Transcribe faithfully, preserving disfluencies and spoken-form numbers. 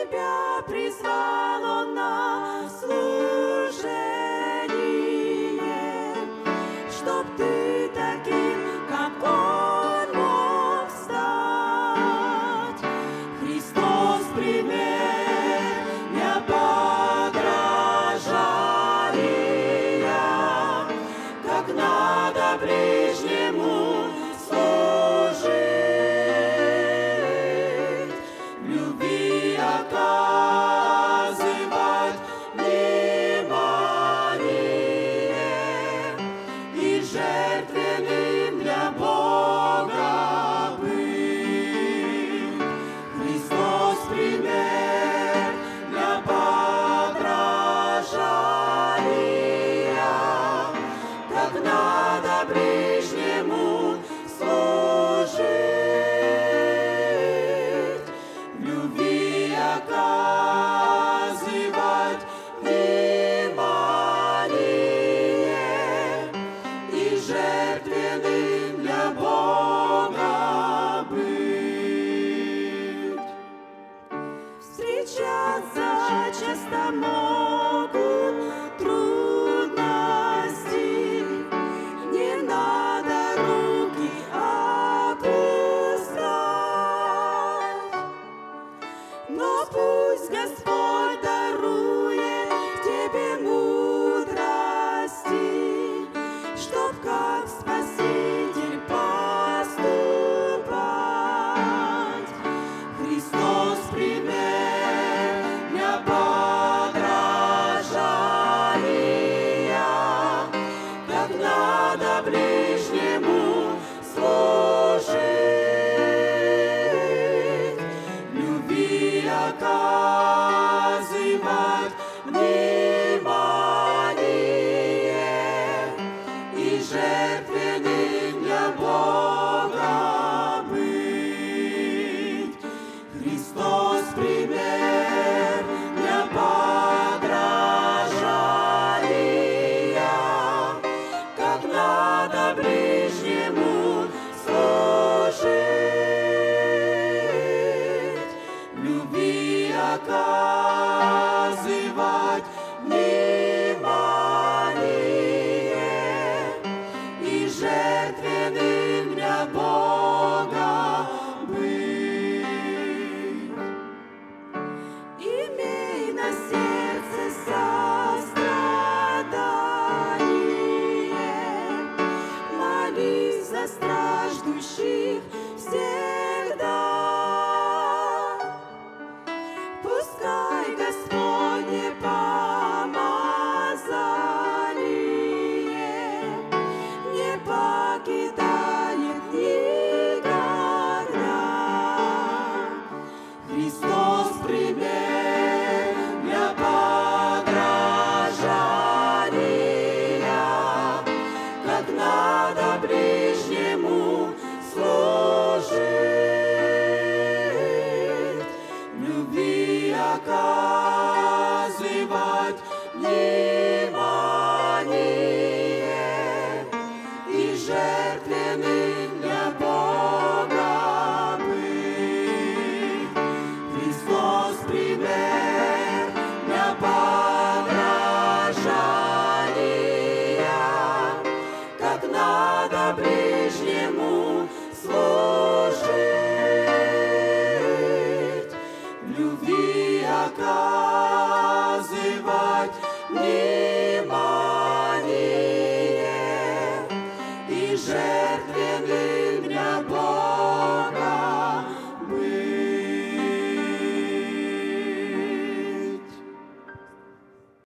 Тебя призвал Он на служение, чтоб ты таким, как Он, мог стать. Христос пример для подражания, как надо ближнему служить, в любви оказывать внимание и жертвенным для Бога быть. Христос пример для подражания, как надо ближнему служить, в любви оказывать внимание и жертвенным для Бога быть. Встречаться часто могут трудности, не надо руки опускать, но пусть Господь дарует тебе мудрости, чтоб как Спаситель поступать. Христос пример для подражания, как надо ближнему служить, в любви оказывать внимание и жертвенным для Бога быть. Христос пример для подражания, как надо ближнему служить, в любви оказывать внимание и жертвенным для Бога быть. Имей на сердце сострадание, молись за страждущих всегда. Пускай Господне помазание не покидает никогда. Христос пример для подражания, как надо ближнему служить, в любви оказывать внимание и жертвенным для Бога быть. Христос пример для подражания, как надо ближнему